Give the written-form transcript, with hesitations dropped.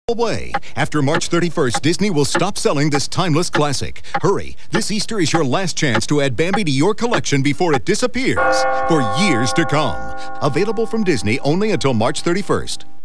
away. After March 31st, Disney will stop selling this timeless classic. Hurry, this Easter is your last chance to add Bambi to your collection before it disappears for years to come. Available from Disney only until March 31st.